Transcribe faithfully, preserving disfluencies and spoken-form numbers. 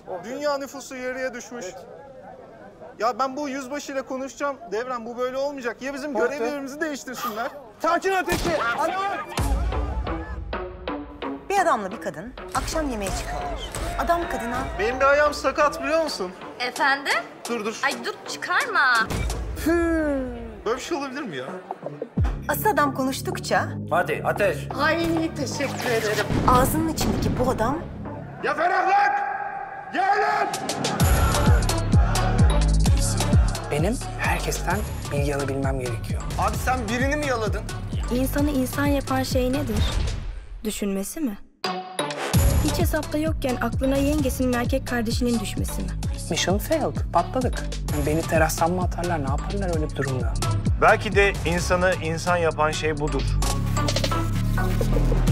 Dünya nüfusu yarıya düşmüş. Ya ben bu yüzbaşıyla konuşacağım. Devrem bu böyle olmayacak. Ya bizim görevlerimizi değiştirsinler. Sakin öteki. Alo. Bir adamla bir kadın akşam yemeğe çıkıyorlar. Adam kadına... Benim bir ayağım sakat biliyor musun? Efendim? Dur dur. Ay dur çıkarma. Böyle bir şey olabilir mi ya? Asıl adam konuştukça Hadi ateş. Ay teşekkür ederim. ağzının içindeki bu adam Ya ferahlık! Gelin! Benim herkesten bilgi alabilmem gerekiyor. Abi sen birini mi yaladın? İnsanı insan yapan şey nedir? Düşünmesi mi? Hiç hesapta yokken aklına yengesinin erkek kardeşinin düşmesi mi? Mission failed. Patladık. Yani beni terastan mı atarlar, ne yaparlar öyle bir durumda? Belki de insanı insan yapan şey budur.